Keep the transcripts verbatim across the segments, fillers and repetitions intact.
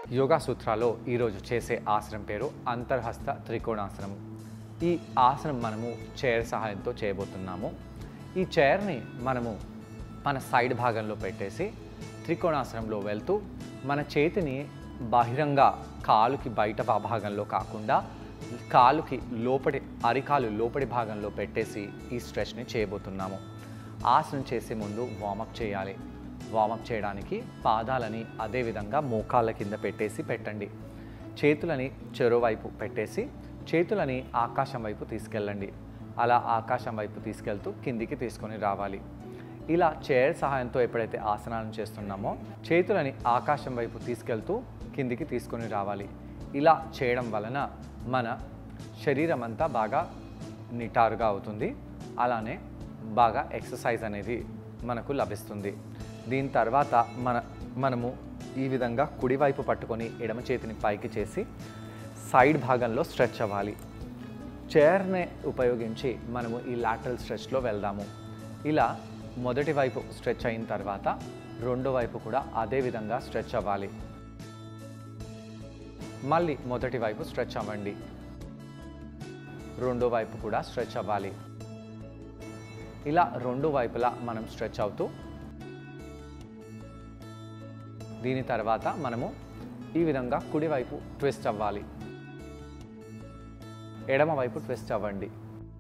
యోగా సూత్రాల్లో ఈరోజు చేసే ఆసనం పేరు అంతర్హస్త త్రికోణాసనం. ఈ ఆసనం మనము చైర్ సహాయంతో చేయబోతున్నాము. ఈ చైర్ని మనము మన సైడ్ భాగంలో పెట్టేసి త్రికోణాసనంలో వెళ్తూ మన చేతిని బహిరంగ కాలుకి బయట భాగంలో కాకుండా కాలుకి లోపటి అరికాలు లోపటి భాగంలో పెట్టేసి ఈ స్ట్రెచ్ని చేయబోతున్నాము. ఆసనం చేసే ముందు వార్మప్ చేయాలి. వార్మప్ చేయడానికి పాదాలని అదేవిధంగా మోకాళ్ళ కింద పెట్టేసి పెట్టండి. చేతులని చెరోవైపు పెట్టేసి చేతులని ఆకాశం వైపు తీసుకెళ్ళండి. అలా ఆకాశం వైపు తీసుకెళ్తూ కిందికి తీసుకొని రావాలి. ఇలా చైర్ సహాయంతో ఎప్పుడైతే ఆసనాలను చేస్తున్నామో చేతులని ఆకాశం వైపు తీసుకెళ్తూ కిందికి తీసుకొని రావాలి. ఇలా చేయడం వలన మన శరీరం అంతా బాగా నిటారుగా అవుతుంది. అలానే బాగా ఎక్సర్సైజ్ అనేది మనకు లభిస్తుంది. దీని తర్వాత మన మనము ఈ విధంగా కుడివైపు పట్టుకొని ఎడమ చేతిని పైకి చేసి సైడ్ భాగంలో స్ట్రెచ్ అవ్వాలి. చైర్ని ఉపయోగించి మనము ఈ లాటరల్ స్ట్రెచ్లో వెళ్దాము. ఇలా మొదటి వైపు స్ట్రెచ్ అయిన తర్వాత రెండో వైపు కూడా అదే విధంగా స్ట్రెచ్ అవ్వాలి. మళ్ళీ మొదటి వైపు స్ట్రెచ్ అవ్వండి. రెండో వైపు కూడా స్ట్రెచ్ అవ్వాలి. ఇలా రెండు వైపులా మనం స్ట్రెచ్ అవుతూ దీని తర్వాత మనము ఈ విధంగా కుడివైపు ట్విస్ట్ అవ్వాలి. ఎడమ వైపు ట్విస్ట్ అవ్వండి.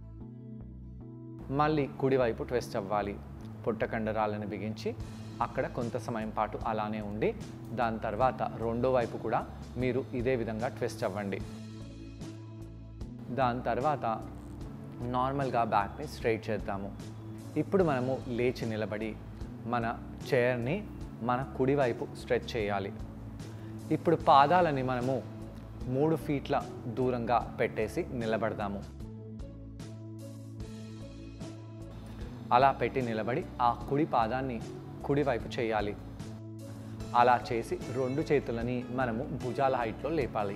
మళ్ళీ కుడివైపు ట్విస్ట్ అవ్వాలి. పొట్ట కండరాలను బిగించి అక్కడ కొంత సమయం పాటు అలానే ఉండి దాని తర్వాత రెండో వైపు కూడా మీరు ఇదే విధంగా ట్విస్ట్ అవ్వండి. దాని తర్వాత నార్మల్గా బ్యాక్ని స్ట్రైట్ చేద్దాము. ఇప్పుడు మనము లేచి నిలబడి మన చైర్ని మన కుడివైపు స్ట్రెచ్ చేయాలి. ఇప్పుడు పాదాలని మనము మూడు ఫీట్ల దూరంగా పెట్టేసి నిలబడదాము. అలా పెట్టి నిలబడి ఆ కుడి పాదాన్ని కుడివైపు చేయాలి. అలా చేసి రెండు చేతులని మనము భుజాల హైట్లో లేపాలి.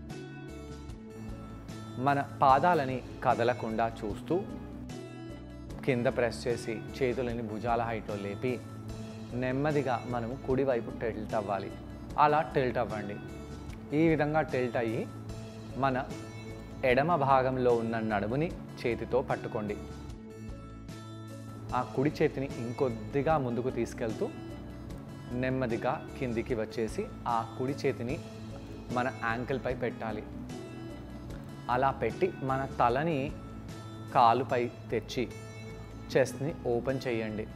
మన పాదాలని కదలకుండా చూస్తూ కింద ప్రెస్ చేసి చేతులని భుజాల హైట్లో లేపి నెమ్మదిగా మనము కుడివైపు టిల్ట్ అవ్వాలి. అలా టిల్ట్ అవ్వండి. ఈ విధంగా టిల్ట్ అయ్యి మన ఎడమ భాగంలో ఉన్న నడుముని చేతితో పట్టుకోండి. ఆ కుడి చేతిని ఇంకొద్దిగా ముందుకు తీసుకెళ్తూ నెమ్మదిగా కిందికి వచ్చేసి ఆ కుడి చేతిని మన యాంకిల్పై పెట్టాలి. అలా పెట్టి మన తలని కాలుపై తెచ్చి చెస్ట్ని ఓపెన్ చేయండి.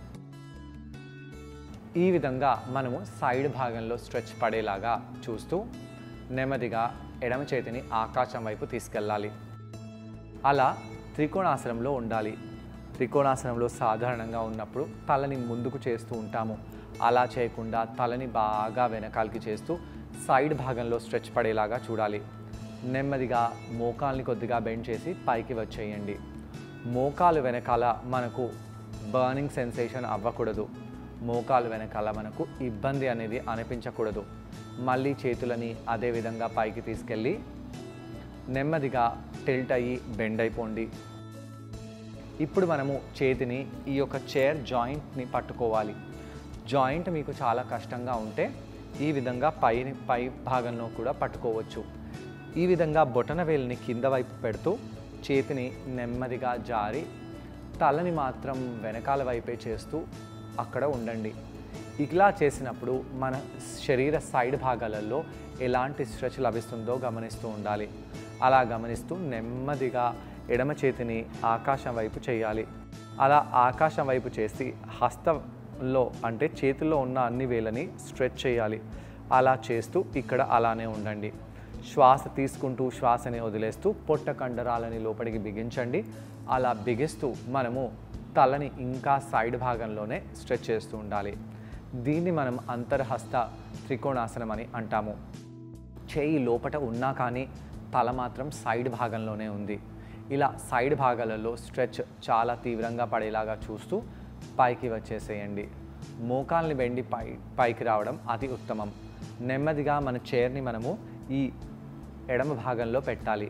ఈ విధంగా మనము సైడ్ భాగంలో స్ట్రెచ్ పడేలాగా చూస్తూ నెమ్మదిగా ఎడమ చేతిని ఆకాశం వైపు తీసుకెళ్ళాలి. అలా త్రికోణాసనంలో ఉండాలి. త్రికోణాసనంలో సాధారణంగా ఉన్నప్పుడు తలని ముందుకు చేస్తూ ఉంటాము. అలా చేయకుండా తలని బాగా వెనకాలకి చేస్తూ సైడ్ భాగంలో స్ట్రెచ్ పడేలాగా చూడాలి. నెమ్మదిగా మోకాల్ని కొద్దిగా బెండ్ చేసి పైకి వచ్చేయండి. మోకాలు వెనకాల మనకు బర్నింగ్ సెన్సేషన్ అవ్వకూడదు. మోకాలు వెనకాల మనకు ఇబ్బంది అనేది అనిపించకూడదు. మళ్ళీ చేతులని అదే విధంగా పైకి తీసుకెళ్ళి నెమ్మదిగా టిల్ట్ అయ్యి బెండ్ అయిపోండి. ఇప్పుడు మనము చేతిని ఈ యొక్క చైర్ జాయింట్ని పట్టుకోవాలి. జాయింట్ మీకు చాలా కష్టంగా ఉంటే ఈ విధంగా పై పై భాగంలో కూడా పట్టుకోవచ్చు. ఈ విధంగా బొటన వేలిని కింద వైపు పెడుతూ చేతిని నెమ్మదిగా జారి తలని మాత్రం వెనకాల వైపే చేస్తూ అక్కడ ఉండండి. ఇలా చేసినప్పుడు మన శరీర సైడ్ భాగాలలో ఎలాంటి స్ట్రెచ్ లభిస్తుందో గమనిస్తూ ఉండాలి. అలా గమనిస్తూ నెమ్మదిగా ఎడమ చేతిని ఆకాశం వైపు చేయాలి. అలా ఆకాశం వైపు చేసి హస్తంలో అంటే చేతిలో ఉన్న అన్ని వేలని స్ట్రెచ్ చేయాలి. అలా చేస్తూ ఇక్కడ అలానే ఉండండి. శ్వాస తీసుకుంటూ శ్వాసని వదిలేస్తూ పొట్ట కండరాలని లోపలికి బిగించండి. అలా బిగిస్తూ మనము తలని ఇంకా సైడ్ భాగంలోనే స్ట్రెచ్ చేస్తూ ఉండాలి. దీన్ని మనం అంతర్హస్త త్రికోణాసనం అని అంటాము. చేయి లోపట ఉన్నా కానీ తల మాత్రం సైడ్ భాగంలోనే ఉంది. ఇలా సైడ్ భాగాలలో స్ట్రెచ్ చాలా తీవ్రంగా పడేలాగా చూస్తూ పైకి వచ్చేసేయండి. మోకాల్ని బెండి పై పైకి రావడం అతి ఉత్తమం. నెమ్మదిగా మన చైర్ని మనము ఈ ఎడమ భాగంలో పెట్టాలి.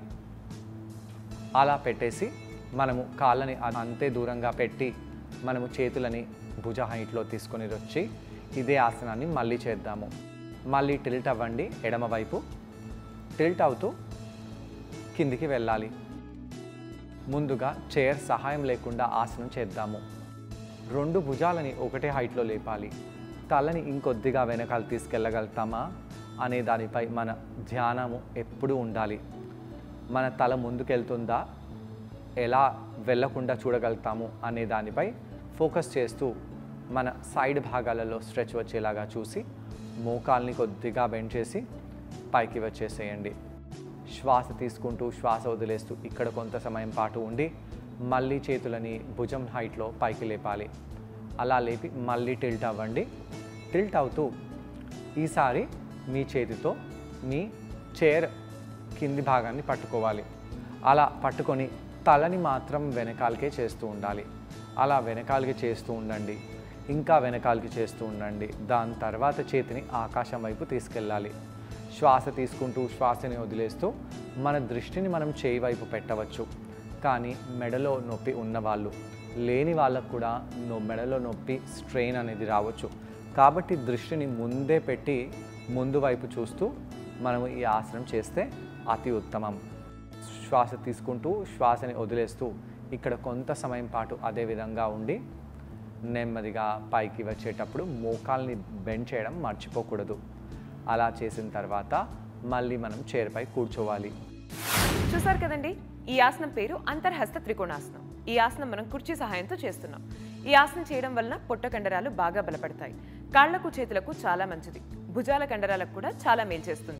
అలా పెట్టేసి మనము కాళ్ళని అంతే దూరంగా పెట్టి మనము చేతులని భుజ హైట్లో తీసుకొని వచ్చి ఇదే ఆసనాన్ని మళ్ళీ చేద్దాము. మళ్ళీ టిల్ట్ అవ్వండి ఎడమ వైపు. టిల్ట్ అవుతూ కిందికి వెళ్ళాలి. ముందుగా చైర్ సహాయం లేకుండా ఆసనం చేద్దాము. రెండు భుజాలని ఒకటే హైట్లో లేపాలి. తలని ఇంకొద్దిగా వెనకాల తీసుకెళ్ళగలుగుతామా అనే దానిపై మన ధ్యానము ఎప్పుడూ ఉండాలి. మన తల ముందుకెళ్తుందా, ఎలా వెళ్ళకుండా చూడగలుగుతాము అనే దానిపై ఫోకస్ చేస్తూ మన సైడ్ భాగాలలో స్ట్రెచ్ వచ్చేలాగా చూసి మోకాల్ని కొద్దిగా బెండ్ చేసి పైకి వచ్చేసేయండి. శ్వాస తీసుకుంటూ శ్వాస వదిలేస్తూ ఇక్కడ కొంత సమయం పాటు ఉండి మళ్ళీ చేతులని భుజం హైట్లో పైకి లేపాలి. అలా లేపి మళ్ళీ టిల్ట్ అవ్వండి. టిల్ట్ అవుతూ ఈసారి మీ చేతితో మీ చైర్ కింది భాగాన్ని పట్టుకోవాలి. అలా పట్టుకొని తలని మాత్రం వెనకాలకే చేస్తూ ఉండాలి. అలా వెనకాలకి చేస్తూ ఉండండి. ఇంకా వెనకాలకి చేస్తూ ఉండండి. దాని తర్వాత చేతిని ఆకాశం వైపు తీసుకెళ్ళాలి. శ్వాస తీసుకుంటూ శ్వాసని వదిలేస్తూ మన దృష్టిని మనం చేయి వైపు పెట్టవచ్చు. కానీ మెడలో నొప్పి ఉన్నవాళ్ళు, లేని వాళ్ళకు కూడా మెడలో నొప్పి స్ట్రెయిన్ అనేది రావచ్చు. కాబట్టి దృష్టిని ముందే పెట్టి ముందు వైపు చూస్తూ మనము ఈ ఆసనం చేస్తే అతి ఉత్తమం. శ్వాస తీసుకుంటూ శ్వాసని వదిలేస్తూ ఇక్కడ కొంత సమయం పాటు అదే విధంగా ఉండి నెమ్మదిగా పైకి వచ్చేటప్పుడు మోకాల్ని బెండ్ చేయడం మర్చిపోకూడదు. అలా చేసిన తర్వాత మళ్ళీ మనం చైర్పై కూర్చోవాలి. చూసారు కదండి, ఈ ఆసనం పేరు అంతర్హస్త త్రికోణాసనం. ఈ ఆసనం మనం కుర్చీ సహాయంతో చేస్తున్నాం. ఈ ఆసనం చేయడం వలన పొట్ట కండరాలు బాగా బలపడతాయి. కాళ్లకు చేతులకు చాలా మంచిది. భుజాల కండరాలకు కూడా చాలా మేలు చేస్తుంది.